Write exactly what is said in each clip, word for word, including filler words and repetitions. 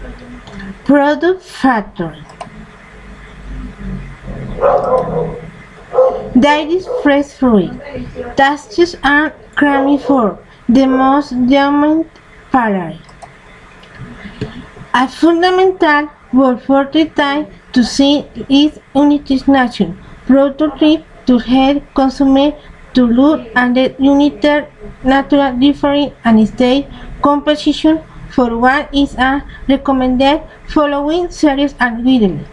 Product factory. Dairy fresh fruit. Tastes are creamy for the most dominant palate. A fundamental word for the time to see is unification. Product to help consumers to look at the unique natural difference and state composition for what is a recommended following series and guidelines.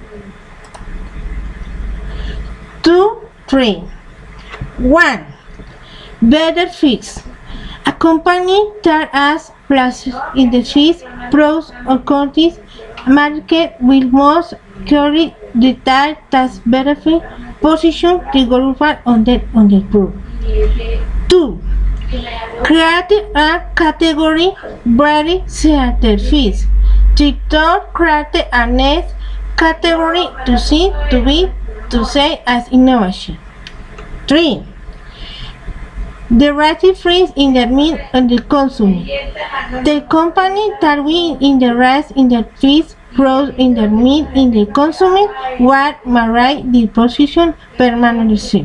Two, three. One. Better fix. A company that has places in the fees, pros or cons market will most carry the type tax benefit position rigorous on the on the group. Two. Create a category very theater fees. TikTok create a next category to see to be to say as innovation. Three. The right freeze in the mean and the consumer. The company that will in the rest in the fees pros in the mean in the consumer what may the position permanently.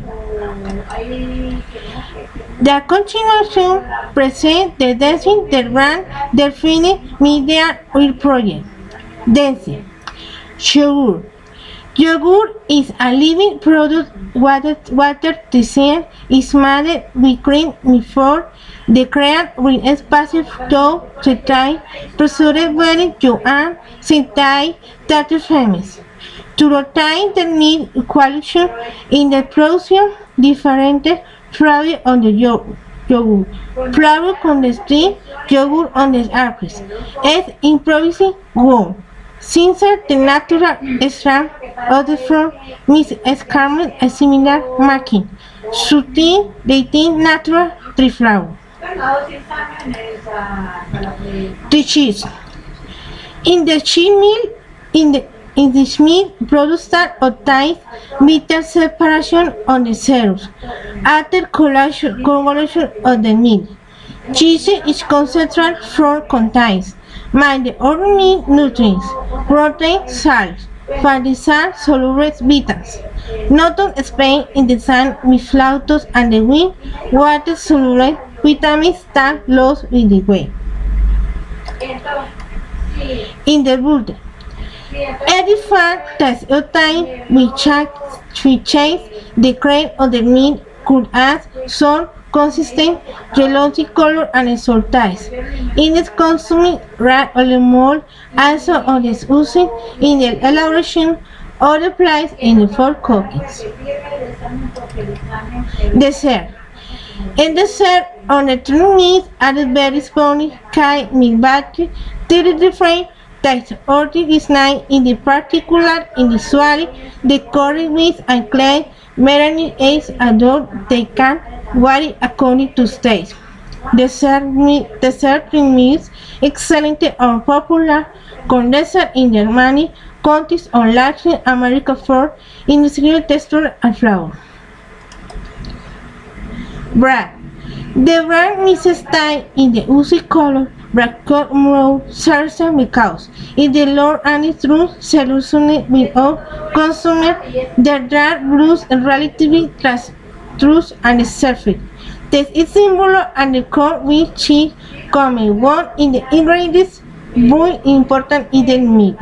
The continuation present the dancing the brand the finished media or project. Dancing. Yogurt. Yogurt is a living product. Water, water design is made with cream before the create with space dough to tie, preserved very you and synthai that is famous. To rotate the need quality in the production different flavor on the yogurt. Yogurt. Flour on the street, yogurt on the surface. Es improvising warm. Since the natural strand of the fruit means escarment a similar marking, sutil, dating natural tree flour. The cheese. In the cheese mill, in the in this meal, products that obtain meter separation on the cells after coagulation of the meat. Cheese is concentrated from contains the ordinary nutrients, protein, salt, fatty salt, soluble vitamins. Noted Spain in the sun with flautos and the wind, water soluble vitamins that lost with the way. In the butter, every fat that obtained with change the cream of the meat could add some consistent yellowy color and salt taste. In its consuming red olive oil, also on its using in the elaboration of the place in the four cookings. Dessert. In dessert, on the two meats added very spony, kai, milk battery, thirty different types of design in the particular in the swally, the curry with and clay, melanin eggs adore they can vary according to stage. Dessert dessert meals excellent or popular condensed in Germany countries on Latin America for industrial texture and flour. Bread. The bread mixes style in the usy color black more certain because in the Lord and its true solution without consumer the dark blues relatively truth and surface. This is symbol and the core with cheese come one in the ingredients very important in the meat.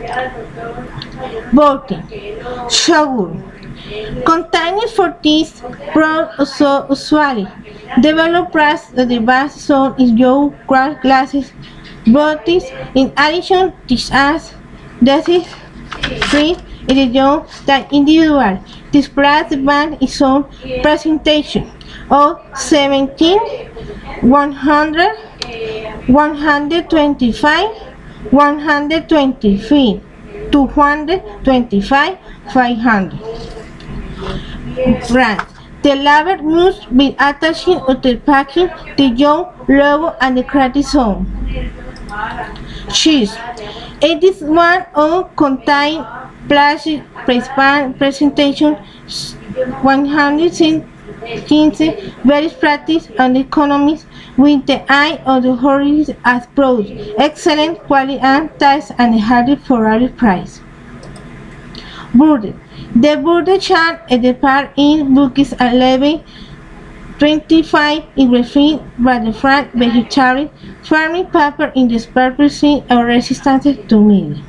Voting. Sugar. Containing for this product so usually develop price the base zone is your glasses bottles in addition this as this is free it is your that individual displays the band is on presentation of seventeen, one hundred, one hundred twenty-five, one hundred twenty-three, two hundred twenty-five, five hundred. Brand. The label must be attached to the package, the young logo and the credit zone. Cheese. It is one of contain plastic presentation one hundred fifty very practice and economics with the eye of the horse as product, excellent quality and taste and hardy for a price. Bird. The bird chan at the park in books eleven twenty-five is refilled by the Frank vegetarian farming paper in the purposing or resistance to meat.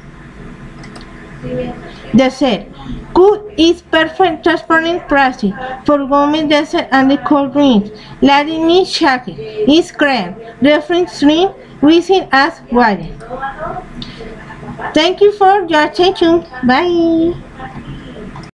Dessert. Cook is perfect transparent plastic for government dessert and the cold drinks. Letting me check it. Is cream. Reference drink within as water. Thank you for your attention. Bye.